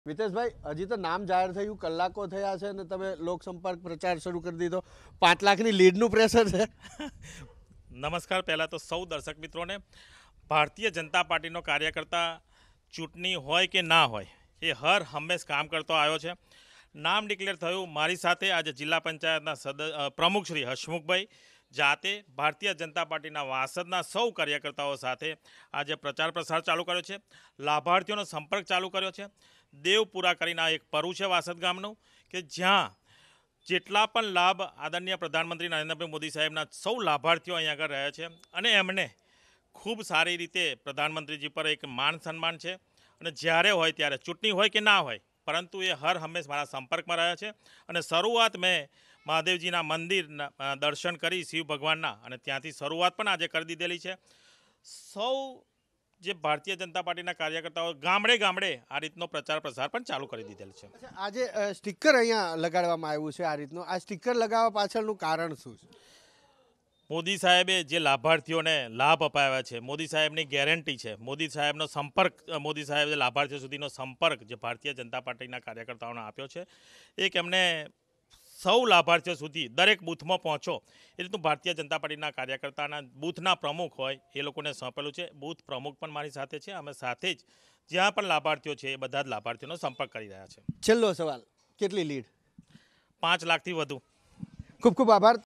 મિતેશભાઈ, હજી તો નામ જાહેર થયું, કલાકો થયા છે અને તમે લોકસંપર્ક પ્રચાર શરૂ કરી દીધો. 5 લાખની લીડનું પ્રેશર છે. નમસ્કાર. પહેલાં તો સૌ દર્શક મિત્રોને ભારતીય જનતા પાર્ટીનો કાર્યકર્તા ચૂંટણી હોય કે ના હોય એ હર હંમેશ કામ કરતો આવ્યો છે. નામ ડિક્લેર થયું. મારી સાથે આજે જિલ્લા પંચાયતના પ્રમુખ શ્રી હસમુખભાઈ જાતે ભારતીય જનતા પાર્ટીના વાસદના સૌ કાર્યકર્તાઓ સાથે આજે પ્રચાર પ્રસાર ચાલુ કર્યો છે. લાભાર્થીઓનો સંપર્ક ચાલુ કર્યો છે. દેવપુરા કરીને એક પરુ છે વાસદ ગામનું કે જ્યાં જેટલા પણ લાભ આદરણીય પ્રધાનમંત્રી નરેન્દ્રભાઈ મોદી સાહેબના સૌ લાભાર્થીઓ અહીં આગળ રહ્યા છે અને એમને ખૂબ સારી રીતે પ્રધાનમંત્રીજી પર એક માન સન્માન છે. અને જ્યારે હોય ત્યારે ચૂંટણી હોય કે ના હોય પરંતુ એ હર હંમેશ મારા સંપર્કમાં રહ્યા છે. અને શરૂઆત મેં મહાદેવજીના મંદિરના દર્શન કરી શિવ ભગવાનના અને ત્યાંથી શરૂઆત પણ આજે કરી દીધેલી છે. સૌ જે ભારતીય જનતા પાર્ટીના કાર્યકર્તાઓ ગામડે ગામડે આ રીતનો પ્રચાર પ્રસાર પણ ચાલુ કરી દીધેલ છે. આજે સ્ટીકર અહીંયા લગાડવામાં આવ્યું છે. આ રીતનું આ સ્ટીકર લગાવવા પાછળનું કારણ શું છે? મોદી સાહેબે જે લાભાર્થીઓને લાભ અપાવ્યા છે, મોદી સાહેબની ગેરંટી છે, મોદી સાહેબનો સંપર્ક, મોદી સાહેબે લાભાર્થીઓ સુધીનો સંપર્ક જે ભારતીય જનતા પાર્ટીના કાર્યકર્તાઓને આપ્યો છે, એક એમને સૌ લાભાર્થીઓ સુધી દરેક બૂથમાં પહોંચો એ રીતનું ભારતીય જનતા પાર્ટીના કાર્યકર્તાના બૂથના પ્રમુખ હોય એ લોકોને સોંપેલું છે. બૂથ પ્રમુખ પણ મારી સાથે છે. અમે સાથે જ જ્યાં પણ લાભાર્થીઓ છે એ બધા જ લાભાર્થીઓનો સંપર્ક કરી રહ્યા છે. છેલ્લો સવાલ, કેટલી લીડ? 5 લાખથી વધુ. ખૂબ ખૂબ આભાર.